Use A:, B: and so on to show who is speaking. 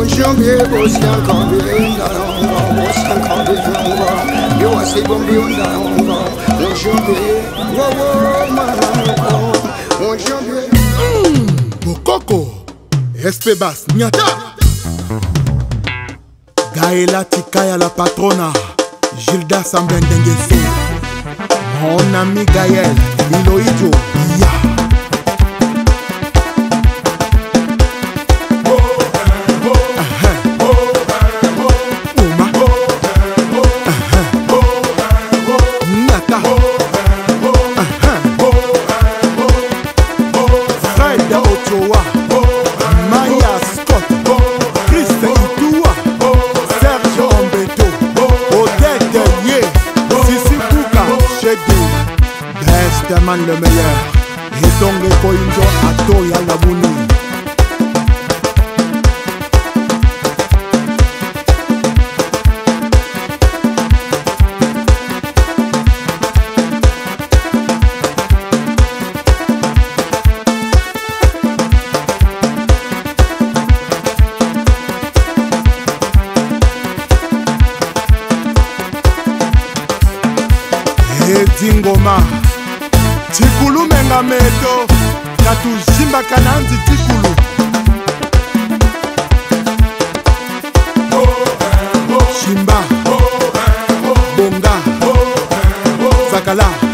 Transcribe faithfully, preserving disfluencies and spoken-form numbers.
A: Unjumbe bosyankambe ndarongo bosyankambe ndarongo yowasi bombi ndarongo unjumbe wowo marango unjumbe
B: Bokoko Espe Bass Nyata Gaëla Tikaya la patrona Gilda Sambendengeso Mon ami Gaël Miloïdjo Ya Man le meilleur et donc les coinjo à Toya la Bouni. Et Dingoma Tikulu menga meto Katu jimba kananzi tikulu Shimba Bonga Zakala